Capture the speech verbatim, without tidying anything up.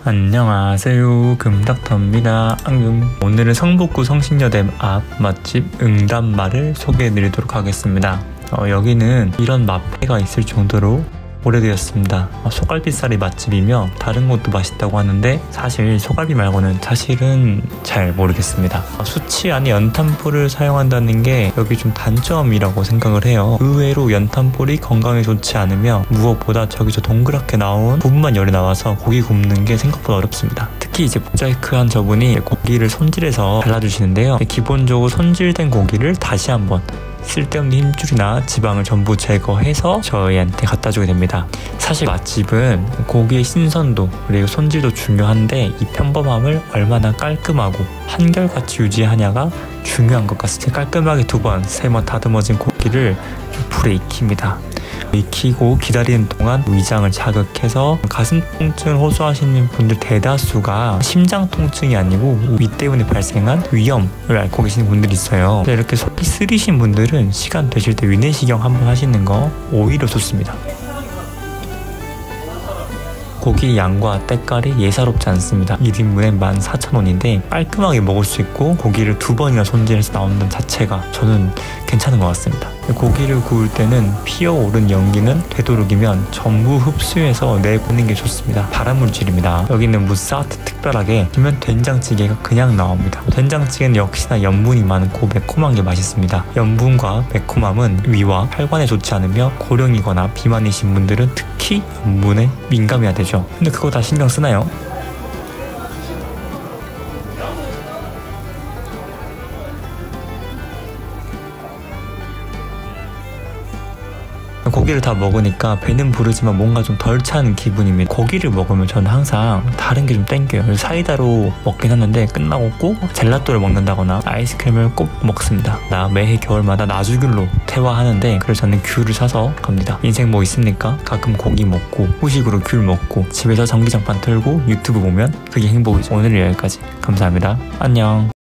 안녕하세요, 금닥터입니다. 앙금. 오늘은 성북구 성신여대 앞 맛집 응답마를 소개해드리도록 하겠습니다. 어, 여기는 이런 마패가 있을 정도로 오래되었습니다. 어, 소갈비살이 맛집이며 다른 것도 맛있다고 하는데 사실 소갈비 말고는 사실은 잘 모르겠습니다. 어, 수치 안에 연탄불을 사용한다는 게 여기 좀 단점이라고 생각을 해요. 의외로 연탄불이 건강에 좋지 않으며 무엇보다 저기서 동그랗게 나온 부분만 열이 나와서 고기 굽는 게 생각보다 어렵습니다. 특히 이제 모자이크한 저분이 고기를 손질해서 잘라주시는데요. 기본적으로 손질된 고기를 다시 한번 쓸데없는 힘줄이나 지방을 전부 제거해서 저희한테 갖다 주게 됩니다. 사실 맛집은 고기의 신선도 그리고 손질도 중요한데 이 평범함을 얼마나 깔끔하고 한결같이 유지하냐가 중요한 것 같습니다. 깔끔하게 두 번, 세 번 다듬어진 고기를 불에 익힙니다. 익히고 기다리는 동안 위장을 자극해서 가슴 통증을 호소하시는 분들 대다수가 심장 통증이 아니고 위 때문에 발생한 위염을 앓고 계시는 분들이 있어요. 이렇게 속이 쓰리신 분들은 시간 되실 때 위내시경 한번 하시는 거 오히려 좋습니다. 고기 양과 때깔이 예사롭지 않습니다. 일 인분에 만 사천 원인데 깔끔하게 먹을 수 있고 고기를 두 번이나 손질해서 나온다는 자체가 저는 괜찮은 것 같습니다. 고기를 구울 때는 피어오른 연기는 되도록이면 전부 흡수해서 내보내는 게 좋습니다. 발암물질입니다. 여기는 무사트 특별하게 기면 된장찌개가 그냥 나옵니다. 된장찌개는 역시나 염분이 많고 매콤한 게 맛있습니다. 염분과 매콤함은 위와 혈관에 좋지 않으며 고령이거나 비만이신 분들은 특히 염분에 민감해야 되죠. 근데 그거 다 신경 쓰나요? 고기를 다 먹으니까 배는 부르지만 뭔가 좀 덜 차는 기분입니다. 고기를 먹으면 저는 항상 다른 게 좀 땡겨요. 사이다로 먹긴 하는데 끝나고 꼭 젤라또를 먹는다거나 아이스크림을 꼭 먹습니다. 나 매해 겨울마다 나주귤로 퇴화하는데 그래서 저는 귤을 사서 갑니다. 인생 뭐 있습니까? 가끔 고기 먹고 후식으로 귤 먹고 집에서 전기장판 틀고 유튜브 보면 그게 행복이죠. 오늘은 여기까지. 감사합니다. 안녕.